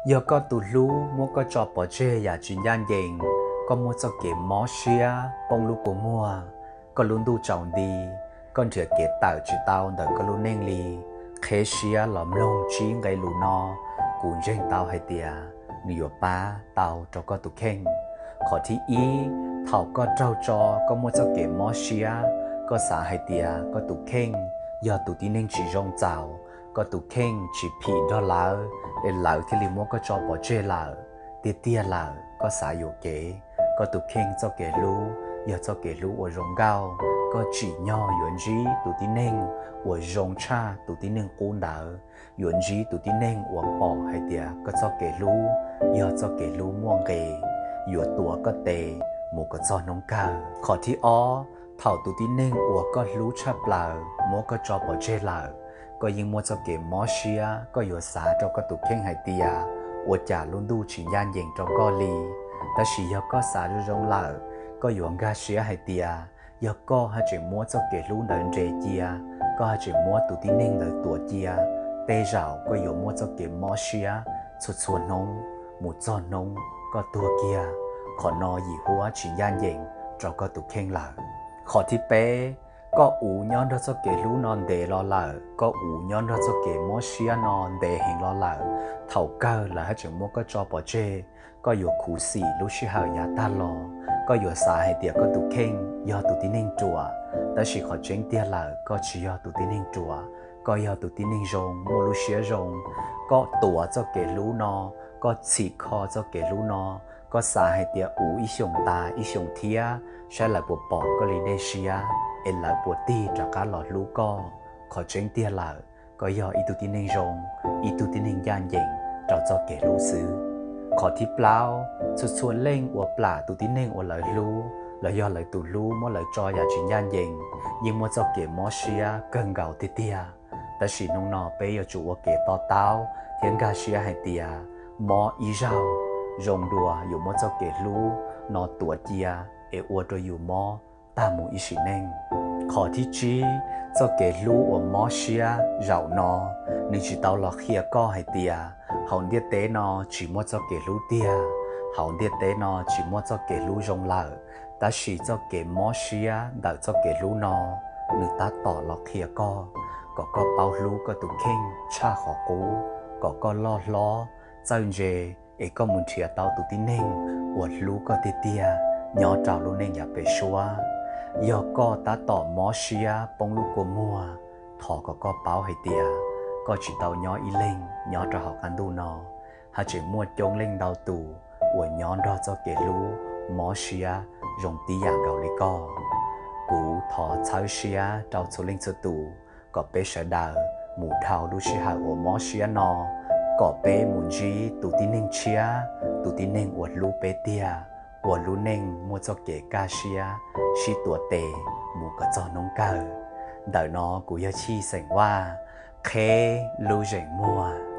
giờ có tụ lú mua có cho bỏ chê ya chuyện gian dền có mua cho kẻ mó xia bông lú của mua có luôn đu trọng đi con thìa kẻ tạo chỉ tao đợi có luôn nên li khế xia lỏm lông chí ngay lú no cuốn trên tao hay tìa nhiều ba tao cho có tụ khen khó thi ý thảo có trao cho có mua cho kẻ mó xia có xã hay tìa có tụ khen giờ tụ tí nên chỉ rong chào có tụ khen chỉ phỉ đó là để lỡ thì li mua có cho bỏ chê lỡ tia lỡ có xã yếu kế có tụ khen cho kẻ lú giờ cho kẻ lú ở rong cao có chỉ nhỏ yuan gì tụ tí nên ở rong cha tụ tí nên cún đỡ yuan gì tụ tí nên ở bỏ hay tia có cho kẻ lú giờ cho kẻ lú mua ghê yuan tua có tệ một có cho nông cao khó thi ó thảo tụ tí nên ở có lú chắp lỡ mua có cho bỏ chê lỡ cóยิงมัวจะเก็บมอเชียก็อยู่สาเจ้าก็ตุกเข่งไฮเตียอวดจ่าลุนดูชิญญาณเย่งเจ้าก็ลีแต่ชียก็สาจุรงเหล่าก็อยู่งาเชียไฮเตียยก็ให้จิมัวจะเก็บลุนเดินเจเจียก็ให้จิมัวตุติเน่งเดินตัวเจียเตะเราก็อยู่มัวจะเก็บมอเชียสุดส่วนนงหมู่จอนนงก็ตัวเกียขอนอหยีหัวชิญญาณเย่งเจ้าก็ตุกเข่งเหล่าขอที่เป๊ก็อูย้อนเราจะเกลูนอนเดรอเหล่าก็อูย้อนเราจะเกมอเชียนอนเดเฮงรอเหล่าเท่าเก้าแล้วให้จังมัวก็จอปอเจก็อยู่คูสี่ลูชิหายาตาลอก็อยู่สาให้เดียก็ตุเข่งยอตุติเน่งจัวแต่สิขอเจงเตียเหล่าก็ชียอตุติเน่งจัวก็ยอตุติเน่งรงมัวลูเชียรงก็ตัวจะเกลูนอก็ฉีกคอจะเกลูนอก็สาให้เดียอูอีชงตาอีชงเทียใช้หลายปวดปอกก็เลยได้เชียเอ็นหลายปวดตีจากการหลอดลูกก็ขอเจงเตียหลายก็ย่ออีตุติเน่งรงอีตุติเน่งยานเย่งเราจะเกลูซื้อขอที่เปล่าสุดส่วนเล่งอวปลาตุติเน่งอวไหลลูแล้วย่อไหลตุลูมั่วไหลจออย่าจินยานเย่งยิงมั่วจะเกมอเชียเกินเก่าเตียแต่สีน้องนอเปย์จู่ว่าเกต่อเต้าเทียนกาเชียให้เตียมออีเจ้ารงดัวอยู่มั่วจะเกลูนอตัวเจียเออวดอยู่มอตามูอิชิเน่งขอที่จีจะเกลูอมอเชียเรานอนึกจิตเอาหลอกเฮียก็ให้เตียเขาเดียเตนอจีมัวจะเกลูเตียเขาเดียเตนอจีมัวจะเกลูจงเหล่าแต่สีจะเกมอเชียเดาจะเกลูนอนึกตาต่อหลอกเฮียก็เป่าลูก็ตุเข่งชาขอกูก็ล่อล้อเจ้าเจเอก็มุนเทียเตาตุติเน่งอวดลูก็เตียnhỏ trào luôn nên nhà bể xóa giờ có ta tỏ mó xia bông lúc của mua thọ có báo hay tia có chỉ tàu nhỏ y lên nhỏ trào học ăn đu nọ hay chỉ mua trông lên đào tù của nhỏ đó cho kẻ lú mó xia rồng tí dạng gạo lý co cú thọ cháu xia trào số lên cho tù có bé sợ đào mù thảo lúc xia hại của mó xia nọ có bé muốn gì tụ tí nên chia tụ tí nên uất lú bé tiaหัวรู้เน่งมัวจะเกกาเชียชีตัวเตมูก็จอน้องเก่าเดี๋ยวนอกูยาชีเสียงว่าเครู้ใจมัว